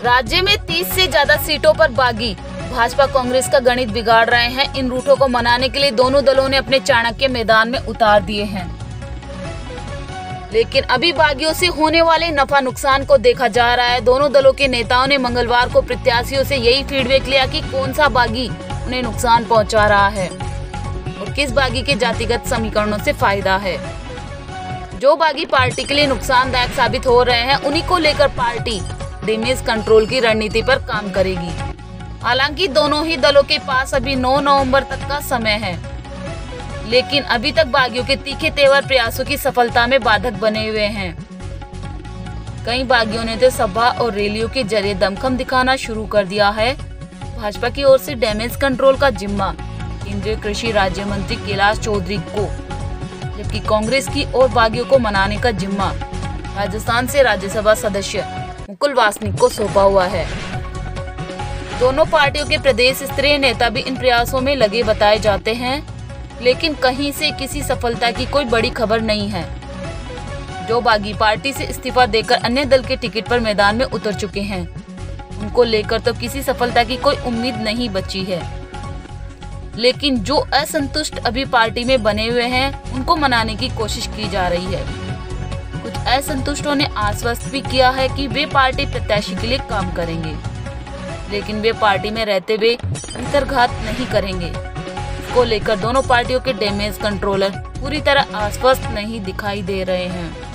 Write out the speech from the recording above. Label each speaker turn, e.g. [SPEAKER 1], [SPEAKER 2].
[SPEAKER 1] राज्य में 30 से ज्यादा सीटों पर बागी। भाजपा कांग्रेस का गणित बिगाड़ रहे हैं। इन रूठों को मनाने के लिए दोनों दलों ने अपने चाणक्य मैदान में उतार दिए हैं, लेकिन अभी बागियों से होने वाले नफा नुकसान को देखा जा रहा है। दोनों दलों के नेताओं ने मंगलवार को प्रत्याशियों से यही फीडबैक लिया कि कौन सा बागी उन्हें नुकसान पहुंचा रहा है और किस बागी के जातिगत समीकरणों से फायदा है। जो बागी पार्टी के लिए नुकसानदायक साबित हो रहे हैं, उन्हीं को लेकर पार्टी डैमेज कंट्रोल की रणनीति पर काम करेगी। हालांकि दोनों ही दलों के पास अभी 9 नवंबर तक का समय है, लेकिन अभी तक बागियों के तीखे तेवर प्रयासों की सफलता में बाधक बने हुए हैं। कई बागियों ने तो सभा और रैलियों के जरिए दमखम दिखाना शुरू कर दिया है। भाजपा की ओर से डैमेज कंट्रोल का जिम्मा केंद्रीय कृषि राज्य मंत्री कैलाश चौधरी को, जबकि कांग्रेस की ओर बागियों को मनाने का जिम्मा राजस्थान से राज्यसभा सदस्य मुकुल वासनिक को सौंपा हुआ है। दोनों पार्टियों के प्रदेश स्तरीय नेता भी इन प्रयासों में लगे बताए जाते हैं, लेकिन कहीं से किसी सफलता की कोई बड़ी खबर नहीं है। जो बागी पार्टी से इस्तीफा देकर अन्य दल के टिकट पर मैदान में उतर चुके हैं, उनको लेकर तो किसी सफलता की कोई उम्मीद नहीं बची है। लेकिन जो असंतुष्ट अभी पार्टी में बने हुए हैं, उनको मनाने की कोशिश की जा रही है। कुछ असंतुष्टों ने आश्वस्त भी किया है कि वे पार्टी प्रत्याशी के लिए काम करेंगे, लेकिन वे पार्टी में रहते हुए अंतर्घात नहीं करेंगे। इसको लेकर दोनों पार्टियों के डैमेज कंट्रोलर पूरी तरह आश्वस्त नहीं दिखाई दे रहे हैं।